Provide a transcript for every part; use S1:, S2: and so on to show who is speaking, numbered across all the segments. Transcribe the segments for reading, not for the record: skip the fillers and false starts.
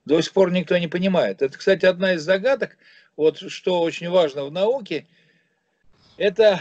S1: До сих пор никто не понимает. Это, кстати, одна из загадок, вот что очень важно в науке, это,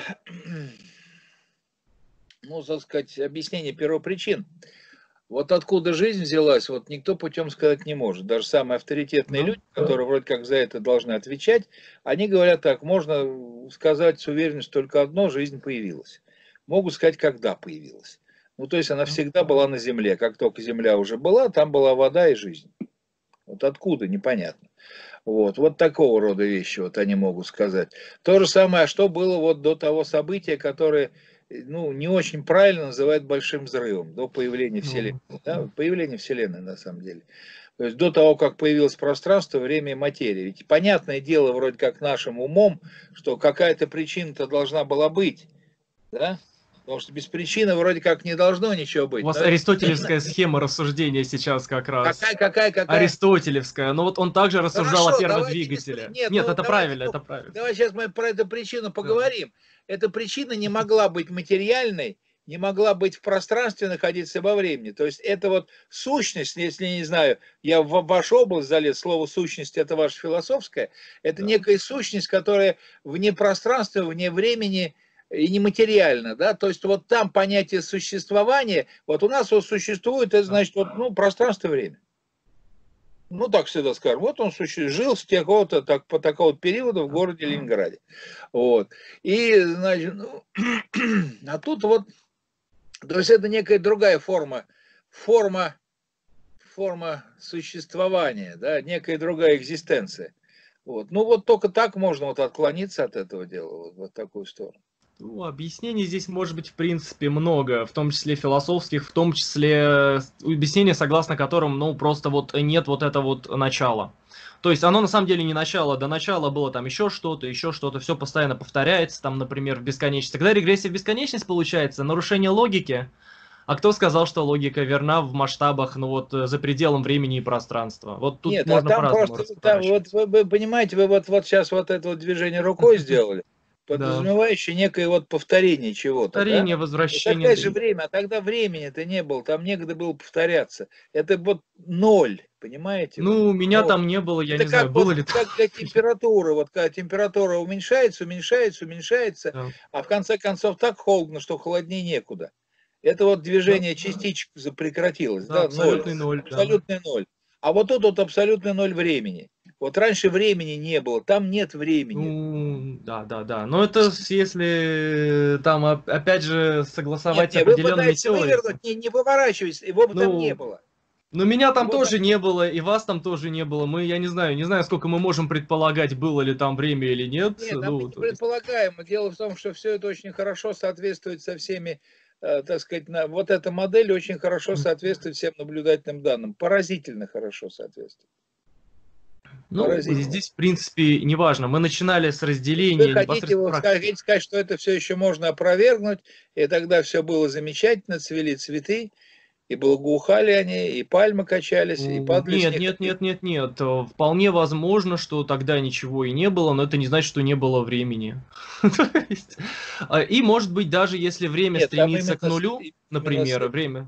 S1: ну, так сказать, объяснение первопричин. Вот откуда жизнь взялась, вот никто путем сказать не может. Даже самые авторитетные
S2: Да.
S1: люди, которые вроде как за это должны отвечать, они говорят так, можно сказать с уверенностью только одно, жизнь появилась. Могут сказать, когда появилась. Ну, то есть она
S2: Да.
S1: всегда была на Земле. Как только Земля уже была, там была вода и жизнь. Вот откуда, непонятно. Вот такого рода вещи вот они могут сказать. То же самое, что было вот до того события, которое, ну, не очень правильно называют большим взрывом, до появления Вселенной.
S2: Ну,
S1: Да, появление Вселенной на самом деле. То есть до того, как появилось пространство, время и материя. Ведь понятное дело, вроде как нашим умом, что какая-то причина-то должна была быть, да? Потому что без причины вроде как не должно ничего
S2: у
S1: быть.
S2: вас
S1: Но это
S2: аристотелевская схема рассуждения сейчас как раз.
S1: какая?
S2: Аристотелевская. Но вот он также рассуждал о
S1: Хорошо, давайте без
S2: перводвигателе.
S1: Нет,
S2: Нет,
S1: ну
S2: это
S1: давайте,
S2: правильно,
S1: ну,
S2: это правильно.
S1: давай сейчас мы про эту причину
S2: Да.
S1: поговорим. Эта причина не могла быть материальной, не могла быть в пространстве находиться во времени. То есть это вот сущность, если не знаю, я в вашу область залез, слово сущность это ваше философское, это
S2: Да.
S1: некая сущность, которая вне пространства, вне времени и нематериальна, да, то есть вот там понятие существования, вот у нас вот существует, это
S2: Да.
S1: значит вот, ну, пространство и время. Ну, так всегда скажем. Вот он жил с такого-то, так, по такого периода в
S2: Да.
S1: городе Ленинграде. Вот. И, значит, ну, а тут вот, то есть это некая другая форма, форма существования, да, некая другая экзистенция. Вот. Ну, вот только так можно вот отклониться от этого дела, вот в такую сторону.
S2: Ну, объяснений здесь может быть в принципе много, в том числе философских, в том числе объяснения, согласно которым, ну, просто вот нет вот этого вот начала. То есть оно на самом деле не начало, до начала было там еще что-то, все постоянно повторяется, там, например, в бесконечность. Тогда регрессия в бесконечность получается, нарушение логики. А кто сказал, что логика верна в масштабах, ну вот, за пределом времени и пространства? Вот тут
S1: Нет, а
S2: можно
S1: там
S2: по-разному
S1: просто, там, вот
S2: разворачивать.
S1: вы понимаете, вы вот сейчас вот это вот движение рукой сделали,
S2: Да.
S1: подразумевающее некое вот повторение чего-то, да?
S2: Повторение,
S1: Это
S2: возвращение,
S1: опять
S2: да
S1: же
S2: и...
S1: время, а тогда времени-то не было, там негде было повторяться. Это вот ноль, понимаете, вот
S2: Ну, меня
S1: ноль.
S2: там не было, я
S1: Это
S2: не знаю,
S1: как вот
S2: было ли там.
S1: как для температуры, вот когда температура уменьшается, уменьшается, уменьшается,
S2: Да.
S1: а в конце концов так холодно, что холоднее некуда. Это вот
S2: Да.
S1: движение частичек прекратилось,
S2: Да,
S1: да, ноль,
S2: абсолютный ноль, да.
S1: абсолютный ноль. А вот тут вот абсолютный ноль времени. Вот раньше времени не было, там нет времени.
S2: Ну, да, да, да. Но это если там опять же
S1: Нет,
S2: согласовать с
S1: нет, вы
S2: определенными
S1: пытаетесь
S2: теориями.
S1: вывернуть, не выворачивайтесь, его бы там не
S2: Ну,
S1: было.
S2: но меня там
S1: Его там
S2: тоже не было, и вас там тоже не было. Мы, я не знаю, сколько мы можем предполагать, было ли там время или нет.
S1: Нет, а мы
S2: Ну,
S1: не
S2: то есть.
S1: предполагаем. Дело в том, что все это очень хорошо соответствует со всеми, так сказать, вот эта модель очень хорошо соответствует всем наблюдательным данным. Поразительно хорошо соответствует.
S2: Ну,
S1: Поразительно.
S2: здесь, в принципе, неважно. Мы начинали с
S1: Вы
S2: разделения
S1: хотите,
S2: непосредственно
S1: вы
S2: практики.
S1: хотите сказать, что это все еще можно опровергнуть, и тогда все было замечательно, цвели цветы, и благоухали они, и пальмы качались, и падали с
S2: Нет,
S1: них.
S2: нет, нет, нет, нет. Вполне возможно, что тогда ничего и не было, но это не значит, что не было времени. То есть, и может быть, даже если время
S1: Нет, там
S2: стремится к нулю,
S1: именно
S2: например, время.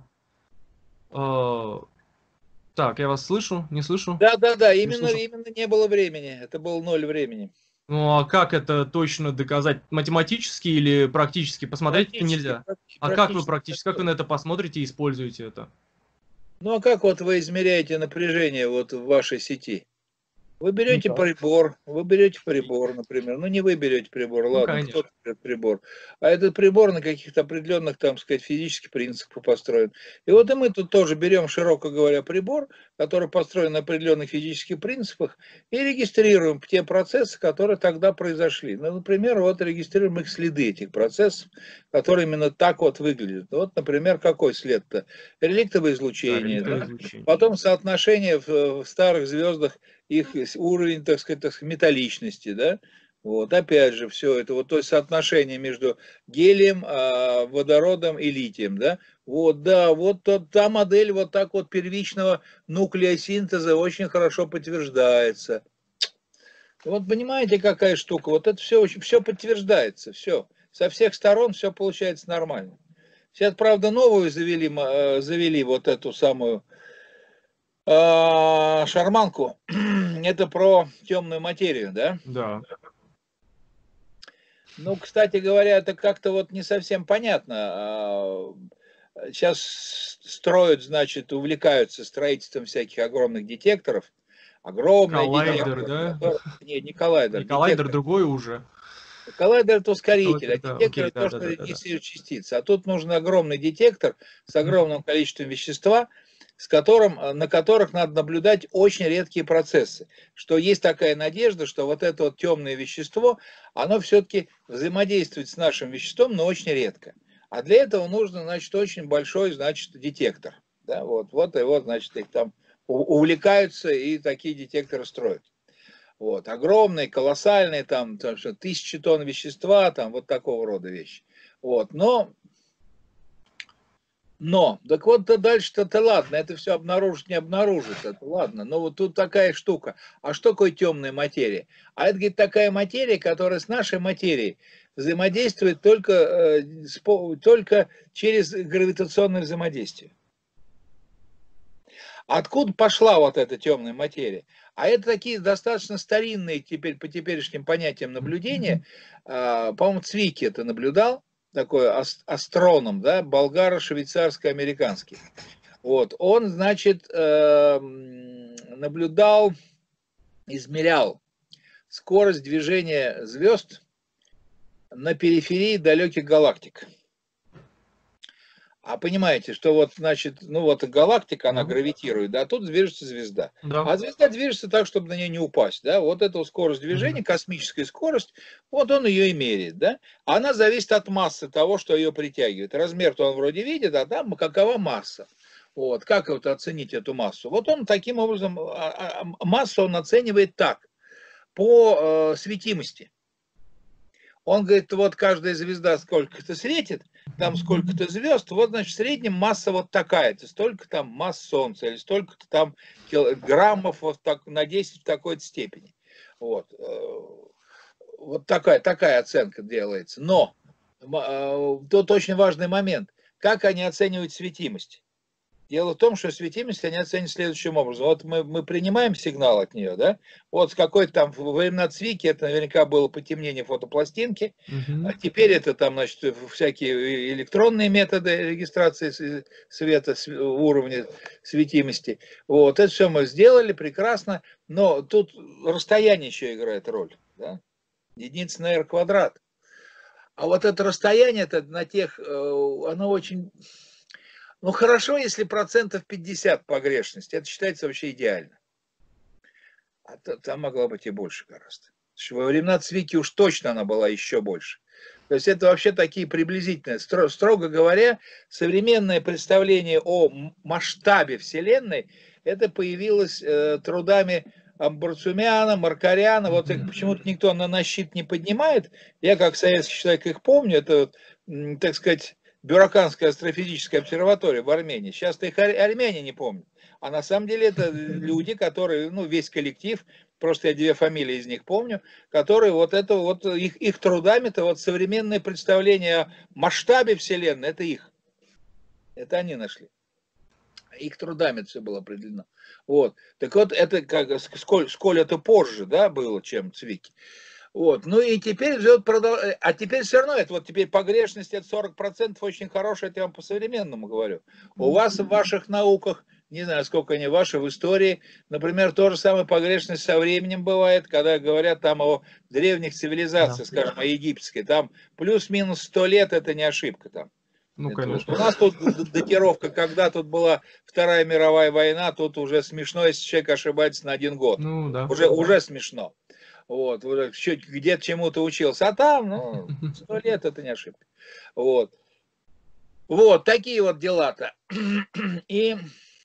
S2: э, Так, я вас слышу, не слышу,
S1: да, да, да,
S2: не слышу.
S1: именно не было времени. Это был ноль времени.
S2: Ну а как это точно доказать? Математически или практически? Посмотреть это
S1: Практически,
S2: нельзя. А как вы
S1: практически так
S2: практически, как вы
S1: было.
S2: на это посмотрите и используете это?
S1: Ну, а как вот вы измеряете напряжение вот в вашей сети?
S2: Никак.
S1: Вы берете прибор, например, ну не вы берете прибор,
S2: Ну,
S1: ладно,
S2: конечно.
S1: кто-то берет прибор, а этот прибор на каких-то определенных, там сказать, физических принципах построен. И вот и мы тут тоже берем, широко говоря, прибор, который построен на определенных физических принципах, и регистрируем те процессы, которые тогда произошли. Ну, например, вот регистрируем их следы, этих процессов, которые именно так вот выглядят. Вот, например, какой след-то? Реликтовое
S2: Да,
S1: излучение,
S2: реликтовое
S1: да?
S2: излучение.
S1: Потом соотношение в старых звездах их уровень, так сказать, металличности, да, вот, опять же, все это, вот, то есть соотношение между гелием, водородом и литием, да, вот, да, вот та модель вот так вот первичного нуклеосинтеза очень хорошо подтверждается. Вот понимаете, какая штука, вот это все, все подтверждается, все, со всех сторон все получается нормально. Сейчас, правда, новую завели вот эту самую Шарманку. Это про темную материю, да?
S2: Да.
S1: Ну, кстати говоря, это как-то вот не совсем понятно. Сейчас строят, значит, увлекаются строительством всяких огромных детекторов. Огромные
S2: Коллайдер,
S1: детекторы.
S2: да?
S1: Не коллайдер,
S2: Не коллайдер,
S1: детектор.
S2: другой уже.
S1: Коллайдер — это ускоритель, а
S2: Да,
S1: детектор —
S2: окей,
S1: это
S2: да,
S1: то,
S2: да,
S1: что
S2: да, да, да.
S1: регистрирует частицы. А тут нужен огромный детектор с
S2: Мгм.
S1: огромным количеством вещества, на которых надо наблюдать очень редкие процессы. Что есть такая надежда, что вот это вот темное вещество, оно все-таки взаимодействует с нашим веществом, но очень редко. А для этого нужно, значит, очень большой, значит, детектор. Да, вот и вот, значит, их там увлекаются и такие детекторы строят. Вот, огромные, колоссальные, там, тысячи тонн вещества, там, вот такого рода вещи. Вот, так вот, то дальше-то ладно, это все обнаружить, не обнаружить, это ладно, но вот тут такая штука. А что такое темная материя? А это, говорит, такая материя, которая с нашей материей взаимодействует только через гравитационное взаимодействие. Откуда пошла вот эта темная материя? А это такие достаточно старинные теперь по теперешним понятиям наблюдения. По-моему, Цвики это наблюдал, такой астроном, да, болгаро-швейцарско-американский. Вот, он, значит, наблюдал, измерял скорость движения звезд на периферии далеких галактик. А понимаете, что вот, значит, ну вот галактика, она
S2: Да.
S1: гравитирует, да, а тут движется звезда.
S2: Да.
S1: А звезда движется так, чтобы на нее не упасть, да, вот эту скорость движения, космическая скорость, вот он ее и меряет, да. Она зависит от массы того, что ее притягивает. Размер-то он вроде видит, а там какова масса. Вот, как вот оценить эту массу? Вот он таким образом, массу он оценивает так, по светимости. Он говорит, вот каждая звезда сколько-то светит, там сколько-то звезд, вот, значит, в среднем масса вот такая-то, столько там масс Солнца, или столько-то там граммов вот так, на 10 в такой-то степени. Вот, вот такая оценка делается. Но тут очень важный момент. Как они оценивают светимость? Дело в том, что светимость они оценят следующим образом. Вот мы принимаем сигнал от нее, да? Вот с какой-то там во времена Цвики это наверняка было потемнение фотопластинки. А теперь это там, значит, всякие электронные методы регистрации света, уровня светимости. Вот, это все мы сделали прекрасно, но тут расстояние еще играет роль, да? Единица на r квадрат. А вот это расстояние, это на тех, оно очень... Ну, хорошо, если 50% погрешности. Это считается вообще идеально. А там могла быть и больше гораздо. Во времена Цвики уж точно она была еще больше. То есть это вообще такие приблизительные. Строго говоря, современное представление о масштабе Вселенной, это появилось трудами Амбарцумяна, Маркаряна. Вот их почему-то никто на щит не поднимает. Я, как советский человек, их помню. Это, так сказать, Бюраканская астрофизическая обсерватория в Армении. Сейчас-то их армяне не помнят. А на самом деле это люди, которые, ну, весь коллектив, просто я 2 фамилии из них помню, которые вот это вот, их трудами-то вот современное представление о масштабе Вселенной, это их. Это они нашли. Их трудами это все было определено. Вот. Так вот, это как, сколь это позже, да, было, чем Цвики. Вот. Ну и теперь а теперь все равно это вот теперь погрешность это 40% очень хорошая, это я вам по-современному говорю. У вас в ваших науках, не знаю, сколько они ваши, в истории, например, то же самое погрешность со временем бывает, когда говорят там о древних цивилизациях,
S2: Да.
S1: скажем, о египетской, там плюс-минус 100 лет это не ошибка там.
S2: Ну,
S1: Это вот.
S2: конечно.
S1: У нас тут датировка, когда тут была Вторая мировая война, тут уже смешно, если человек ошибается на 1 год.
S2: Ну, да.
S1: Уже смешно. Вот, где-то чему-то учился. А там, ну, 100 лет это не ошибка. Вот. Вот, такие вот дела-то. И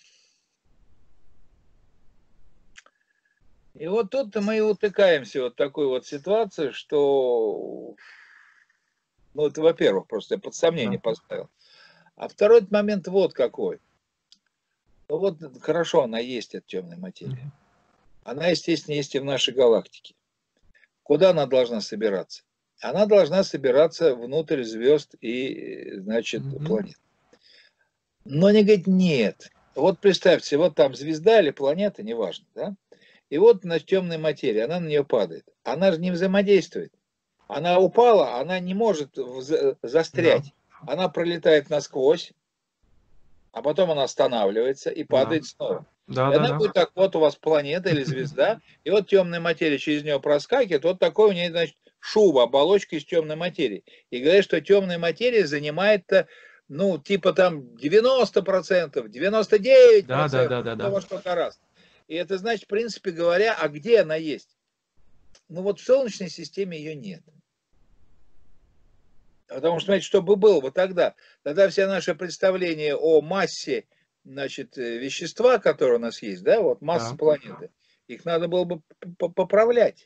S1: вот тут-то мы и утыкаемся вот в такой вот ситуации, что, ну, это, во-первых, просто я под сомнение поставил. А второй момент вот какой. Ну, вот хорошо, она есть, эта темная материя. Она, естественно, есть и в нашей галактике. Куда она должна собираться? Она должна собираться внутрь звезд и, значит, планет. Но они говорят, нет. Вот представьте, вот там звезда или планета, неважно, да? И вот на темной материи, она на нее падает. Она же не взаимодействует. Она упала, она не может
S2: Да,
S1: застрять. Она пролетает насквозь, а потом она останавливается и
S2: да,
S1: падает снова.
S2: да,
S1: И
S2: да,
S1: она
S2: да.
S1: будет так, вот у вас планета или звезда, и вот темная материя через нее проскакивает, вот такой у нее, значит, шуба, оболочка из темной материи. И говорят, что темная материя занимает, ну, типа там 90%,
S2: Да, да,
S1: 99%,
S2: да, да,
S1: кто
S2: да.
S1: во что гораздо. И это значит, в принципе говоря, а где она есть? Ну вот в Солнечной системе ее нет. Потому что, знаете, что бы было бы тогда? Тогда все наши представления о массе, значит, вещества, которые у нас есть, да, вот масса
S2: Да.
S1: планеты, их надо было бы поправлять.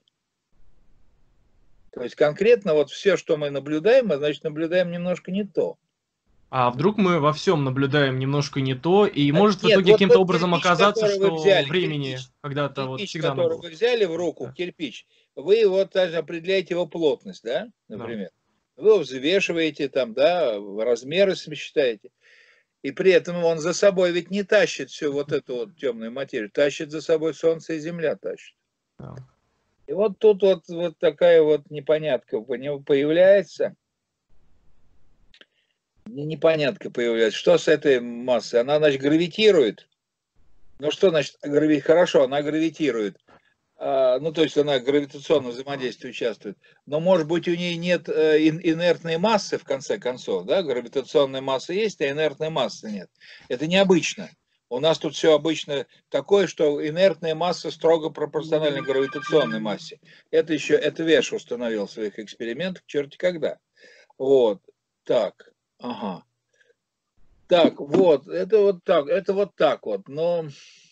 S1: То есть конкретно вот все, что мы наблюдаем, мы, значит, наблюдаем немножко не то.
S2: А вдруг мы во всем наблюдаем немножко не то, и может в
S1: Нет,
S2: итоге
S1: вот
S2: каким-то
S1: тот
S2: образом
S1: кирпич,
S2: оказаться,
S1: который вы
S2: что
S1: взяли,
S2: времени когда-то вот всегда оно
S1: который
S2: было.
S1: вы взяли в руку,
S2: Да,
S1: кирпич, вы его даже определяете его плотность, да,
S2: да.
S1: например. Вы его взвешиваете там, да, размеры считаете. И при этом он за собой ведь не тащит всю вот эту вот темную материю, тащит за собой Солнце и Земля тащит.
S2: Да.
S1: И вот тут вот такая вот непонятка появляется. Непонятка появляется. Что с этой массой? Она, значит, гравитирует. Ну что значит гравитирует? Хорошо, она гравитирует. Ну, то есть она гравитационно взаимодействие участвует. Но, может быть, у нее нет инертной массы, в конце концов, да? Гравитационная масса есть, а инертной массы нет. Это необычно. У нас тут все обычно такое, что инертная масса строго пропорциональна гравитационной массе. Это Веш установил в своих экспериментах, черти когда. Вот. Так. Ага. Так, вот. Это вот так вот. Но...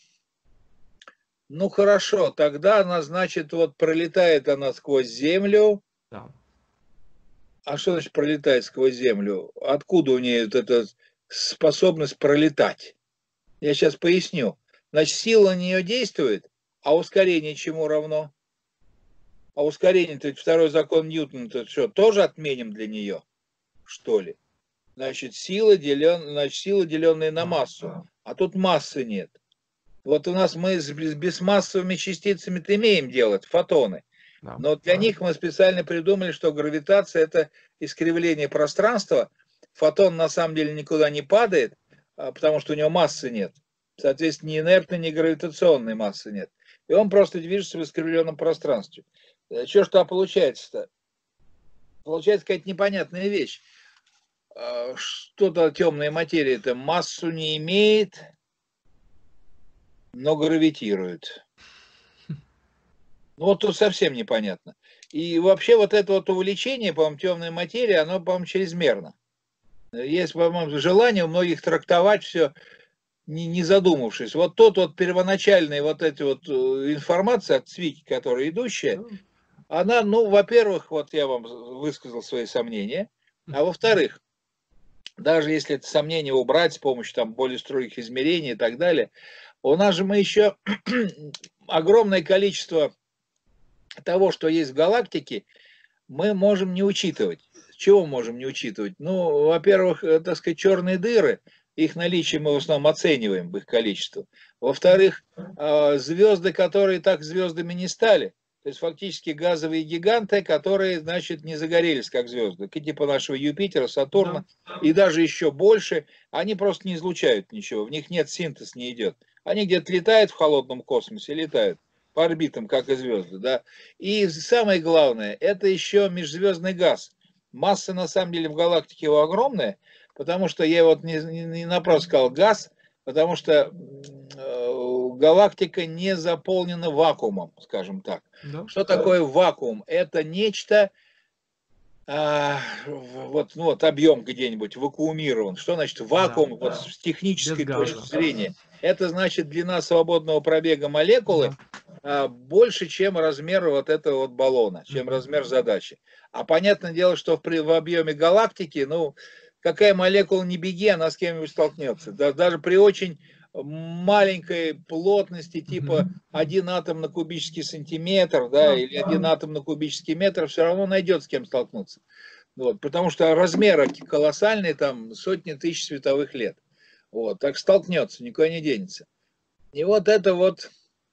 S1: Ну хорошо, тогда она, значит, вот пролетает она сквозь землю.
S2: Да.
S1: А что значит пролетает сквозь землю? Откуда у нее вот эта способность пролетать? Я сейчас поясню. Значит, сила на нее действует, а ускорение чему равно? А ускорение, то есть второй закон Ньютона, то что, тоже отменим для нее, что ли? Значит, сила, деленная на
S2: Да.
S1: массу. А тут массы нет. Вот у нас мы с бесмассовыми частицами-то имеем дело, фотоны.
S2: Да.
S1: Но для них мы специально придумали, что гравитация – это искривление пространства. Фотон на самом деле никуда не падает, потому что у него массы нет. Соответственно, ни инертной, ни гравитационной массы нет. И он просто движется в искривленном пространстве. Что получается-то? Получается какая-то непонятная вещь. Что-то темная материя-то массу не имеет, но гравитирует. Ну, вот тут совсем непонятно. И вообще вот это вот увлечение, по-моему, темной материи, оно, по-моему, чрезмерно. Есть, по-моему, желание у многих трактовать все, не задумавшись. Вот тот вот первоначальная вот эта вот информация от Цвики, которая идущая, она, ну, во-первых, вот я вам высказал свои сомнения, а во-вторых, даже если это сомнение убрать с помощью там более строгих измерений и так далее, у нас же мы еще огромное количество того, что есть в галактике, мы можем не учитывать. Чего можем не учитывать? Ну, во-первых, так сказать, черные дыры, их наличие мы в основном оцениваем, их количество. Во-вторых, звезды, которые так звездами не стали, то есть фактически газовые гиганты, которые, значит, не загорелись как звезды, типа нашего Юпитера, Сатурна, да, и даже еще больше, они просто не излучают ничего, в них нет, синтез не идет. Они где-то летают в холодном космосе, летают по орбитам, как и звезды, да. И самое главное, это еще межзвездный газ. Масса, на самом деле, в галактике его огромная, потому что я вот не напрасно сказал газ, потому что галактика не заполнена вакуумом, скажем так.
S2: Да.
S1: Что такое вакуум? Это нечто, вот объем где-нибудь вакуумирован. Что значит вакуум, да, вот с технической точки зрения? Это значит длина свободного пробега молекулы, да, больше, чем размер вот этого вот баллона, чем размер задачи. А понятное дело, что в объеме галактики, ну, какая молекула не беги, она с кем-нибудь столкнется. Даже при очень маленькой плотности, типа 1 атом на кубический сантиметр, да, или 1 атом на кубический метр, все равно найдет с кем столкнуться. Вот, потому что размеры колоссальные, там сотни тысяч световых лет. Вот, так столкнется, никуда не денется. И вот это вот,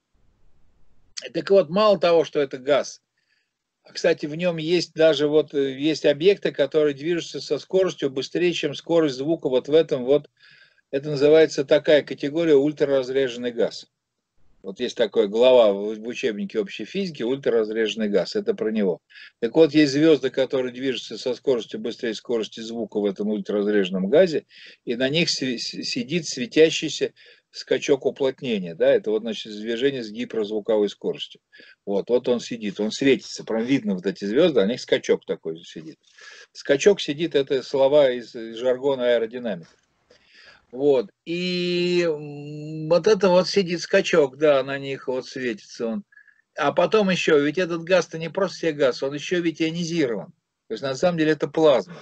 S1: так вот, мало того, что это газ, а, кстати, в нем есть даже вот, есть объекты, которые движутся со скоростью быстрее, чем скорость звука вот в этом вот, это называется такая категория ультраразреженный газ. Вот есть такая глава в учебнике общей физики «Ультраразреженный газ». Это про него. Так вот, есть звезды, которые движутся со скоростью быстрее скорости звука в этом ультраразреженном газе, и на них сидит светящийся скачок уплотнения. Да? Это вот, значит, движение с гиперзвуковой скоростью. Вот он сидит, он светится. Прям видно вот эти звезды, а на них скачок такой сидит. Скачок сидит, это слова из жаргона аэродинамики. Вот. И вот это вот сидит скачок, да, на них вот светится он. А потом еще, ведь этот газ-то не просто себе газ, он еще ведь ионизирован. То есть на самом деле это плазма.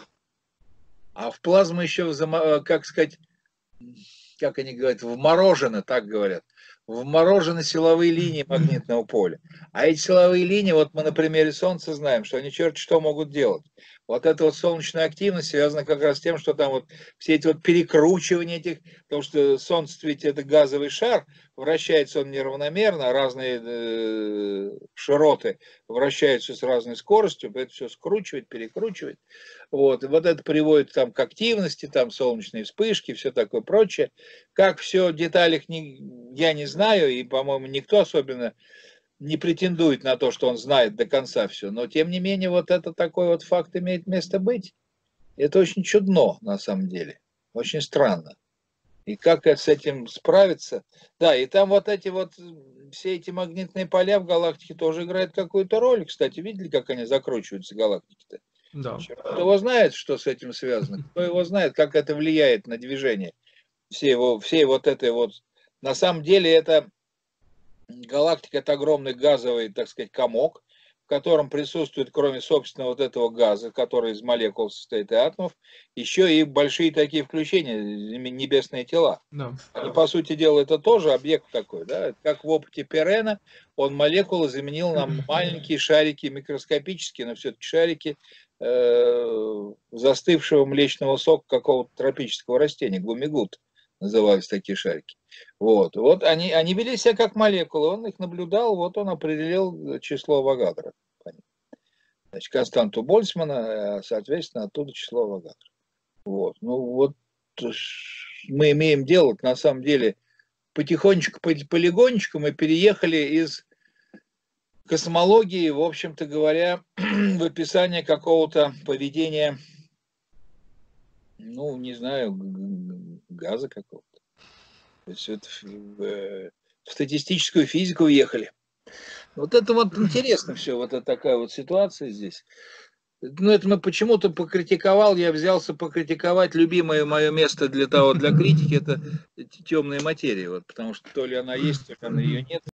S1: А в плазму еще, как сказать, как они говорят, вморожены, так говорят, вморожены силовые линии магнитного поля. А эти силовые линии, вот мы на примере Солнца знаем, что они черт что могут делать. Вот эта вот солнечная активность связана как раз с тем, что там вот все эти вот перекручивания этих, потому что Солнце ведь это газовый шар, вращается он неравномерно, разные широты вращаются с разной скоростью, это все скручивает, перекручивает. Вот, и вот это приводит там к активности, там солнечные вспышки, все такое прочее. Как все в деталях я не знаю, и, по-моему, никто особенно не претендует на то, что он знает до конца все. Но, тем не менее, вот это такой вот факт имеет место быть. Это очень чудно, на самом деле. Очень странно. И как с этим справиться? Да, и там вот эти вот, все эти магнитные поля в галактике тоже играют какую-то роль. Кстати, видели, как они закручиваются, галактики-то?
S2: Да.
S1: Кто его знает, что с этим связано? Кто его знает, как это влияет на движение? Всей вот этой вот... На самом деле это галактика, это огромный газовый, так сказать, комок, в котором присутствует, кроме собственного вот этого газа, который из молекул состоит и атомов, еще и большие такие включения, небесные тела.
S2: Да.
S1: И, по сути дела, это тоже объект такой, да, как в опыте Перена, он молекулы заменил на маленькие шарики, микроскопические, но все-таки шарики застывшего млечного сока какого-то тропического растения, гумигут назывались такие шарики. Вот они вели себя как молекулы, он их наблюдал, вот он определил число Авогадро. Значит, константу Больцмана, соответственно, оттуда число Авогадро. Вот. Ну вот мы имеем дело, на самом деле, потихонечку, полигонечку мы переехали из космологии, в общем-то говоря, в описание какого-то поведения, ну, не знаю, газа какого-то. То есть это в статистическую физику уехали. Вот это вот интересно все, вот это такая вот ситуация здесь. Ну, это мы почему-то покритиковал, я взялся покритиковать. Любимое мое место для критики — это темные материи, вот, потому что то ли она есть, то ли она ее нет.